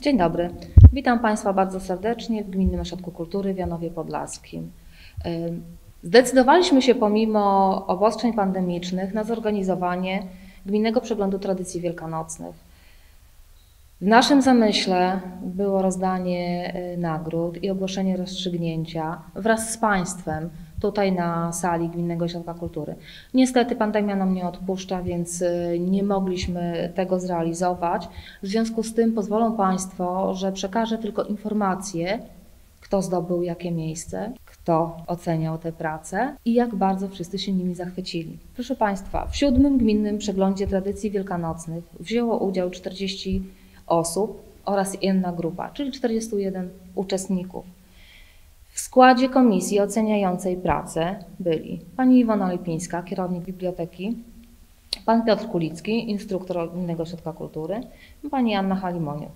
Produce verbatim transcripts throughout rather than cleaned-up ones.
Dzień dobry. Witam Państwa bardzo serdecznie w Gminnym Ośrodku Kultury w Janowie Podlaskim. Zdecydowaliśmy się pomimo obostrzeń pandemicznych na zorganizowanie Gminnego Przeglądu Tradycji Wielkanocnych. W naszym zamyśle było rozdanie nagród i ogłoszenie rozstrzygnięcia wraz z Państwem tutaj na sali Gminnego Ośrodka Kultury. Niestety pandemia nam nie odpuszcza, więc nie mogliśmy tego zrealizować. W związku z tym pozwolą Państwo, że przekażę tylko informacje, kto zdobył jakie miejsce, kto oceniał te prace i jak bardzo wszyscy się nimi zachwycili. Proszę Państwa, w siódmym Gminnym Przeglądzie Tradycji Wielkanocnych wzięło udział czterdzieści osób oraz jedna grupa, czyli czterdziestu jeden uczestników. W składzie komisji oceniającej pracę byli pani Iwona Lipińska, kierownik biblioteki, pan Piotr Kulicki, instruktor Gminnego Ośrodka Kultury i pani Anna Halimoniuk.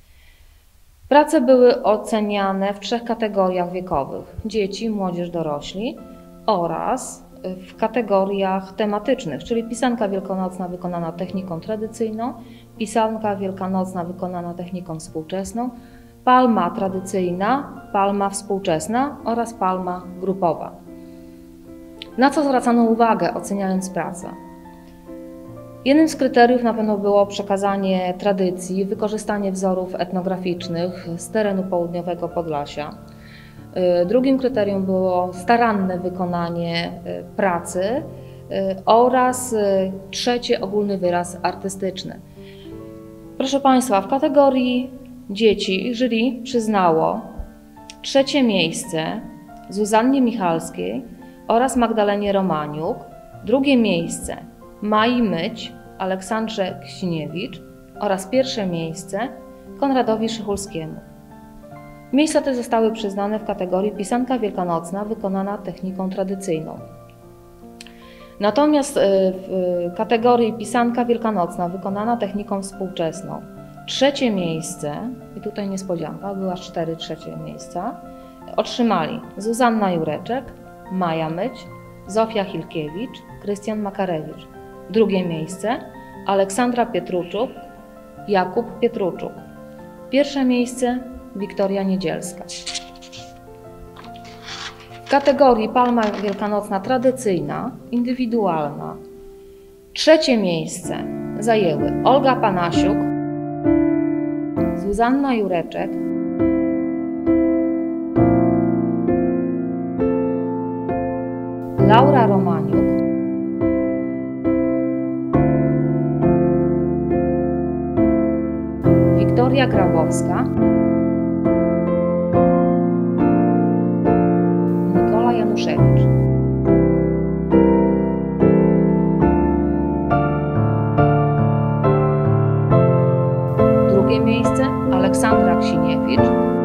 Prace były oceniane w trzech kategoriach wiekowych: dzieci, młodzież, dorośli oraz w kategoriach tematycznych, czyli pisanka wielkanocna wykonana techniką tradycyjną, pisanka wielkanocna wykonana techniką współczesną, palma tradycyjna, palma współczesna oraz palma grupowa. Na co zwracano uwagę, oceniając pracę? Jednym z kryteriów na pewno było przekazanie tradycji, wykorzystanie wzorów etnograficznych z terenu południowego Podlasia. Drugim kryterium było staranne wykonanie pracy oraz trzecie ogólny wyraz artystyczny. Proszę Państwa, w kategorii dzieci jury przyznało trzecie miejsce Zuzannie Michalskiej oraz Magdalenie Romaniuk, drugie miejsce Mai Myć, Aleksandrze Ksiniewicz oraz pierwsze miejsce Konradowi Szychulskiemu. Miejsca te zostały przyznane w kategorii pisanka wielkanocna wykonana techniką tradycyjną. Natomiast w kategorii pisanka wielkanocna wykonana techniką współczesną trzecie miejsce, i tutaj niespodzianka, były aż cztery trzecie miejsca, otrzymali Zuzanna Jureczek, Maja Myć, Zofia Hilkiewicz, Krystian Makarewicz. Drugie miejsce Aleksandra Pietruczuk, Jakub Pietruczuk. Pierwsze miejsce Wiktoria Niedzielska. W kategorii palma wielkanocna tradycyjna, indywidualna, trzecie miejsce zajęły Olga Panasiuk, Zuzanna Jureczek, Laura Romaniuk, Wiktoria Grabowska, Nikola Januszewicz. Drugie miejsce Aleksandra Ksiniewicz.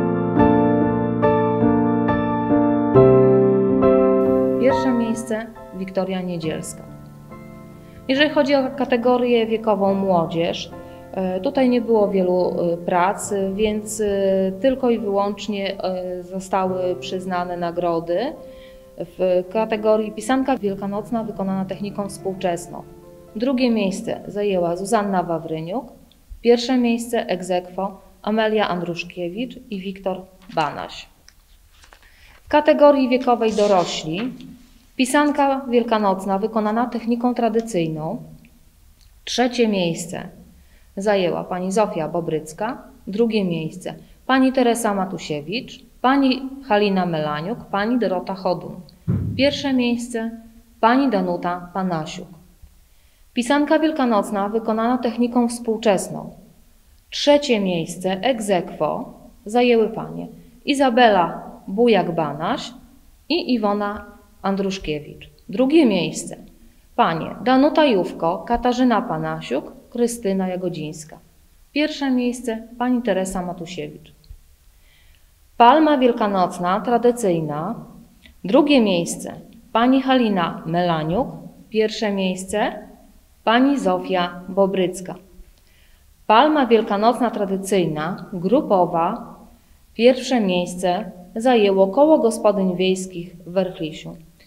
Pierwsze miejsce Wiktoria Niedzielska. Jeżeli chodzi o kategorię wiekową młodzież, tutaj nie było wielu prac, więc tylko i wyłącznie zostały przyznane nagrody w kategorii pisanka wielkanocna wykonana techniką współczesną. Drugie miejsce zajęła Zuzanna Wawryniuk, pierwsze miejsce ex aequo Amelia Andruszkiewicz i Wiktor Banaś. W kategorii wiekowej dorośli pisanka wielkanocna wykonana techniką tradycyjną. Trzecie miejsce zajęła pani Zofia Bobrycka, drugie miejsce pani Teresa Matusiewicz, pani Halina Melaniuk, pani Dorota Chodun. Pierwsze miejsce pani Danuta Panasiuk. Pisanka wielkanocna wykonana techniką współczesną. Trzecie miejsce ex aequo zajęły panie Izabela Bujak-Banaś i Iwona Andruszkiewicz. Drugie miejsce panie Danuta Jówko, Katarzyna Panasiuk, Krystyna Jagodzińska. Pierwsze miejsce pani Teresa Matusiewicz. Palma wielkanocna tradycyjna. Drugie miejsce pani Halina Melaniuk. Pierwsze miejsce pani Zofia Bobrycka. Palma wielkanocna tradycyjna grupowa. Pierwsze miejsce zajęło Koło Gospodyń Wiejskich w Werchlisiu.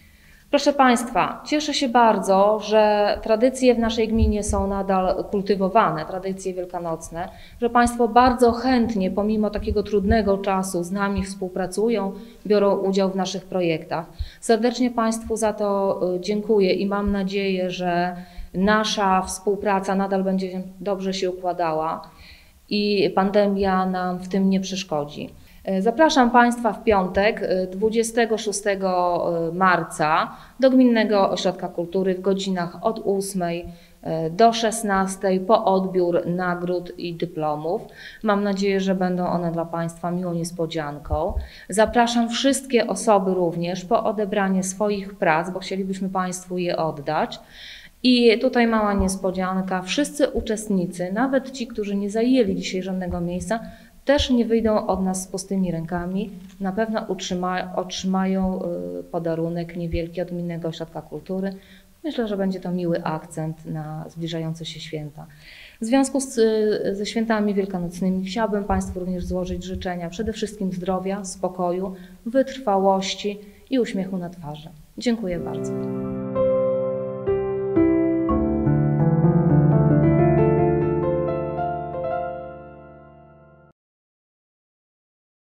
Proszę Państwa, cieszę się bardzo, że tradycje w naszej gminie są nadal kultywowane, tradycje wielkanocne, że Państwo bardzo chętnie, pomimo takiego trudnego czasu, z nami współpracują, biorą udział w naszych projektach. Serdecznie Państwu za to dziękuję i mam nadzieję, że nasza współpraca nadal będzie dobrze się układała i pandemia nam w tym nie przeszkodzi. Zapraszam Państwa w piątek, dwudziestego szóstego marca, do Gminnego Ośrodka Kultury w godzinach od ósmej do szesnastej po odbiór nagród i dyplomów. Mam nadzieję, że będą one dla Państwa miłą niespodzianką. Zapraszam wszystkie osoby również po odebranie swoich prac, bo chcielibyśmy Państwu je oddać. I tutaj mała niespodzianka, wszyscy uczestnicy, nawet ci, którzy nie zajęli dzisiaj żadnego miejsca, też nie wyjdą od nas z pustymi rękami. Na pewno utrzyma, otrzymają podarunek niewielki od Gminnego Ośrodka Kultury. Myślę, że będzie to miły akcent na zbliżające się święta. W związku z, ze świętami wielkanocnymi chciałabym Państwu również złożyć życzenia przede wszystkim zdrowia, spokoju, wytrwałości i uśmiechu na twarzy. Dziękuję bardzo.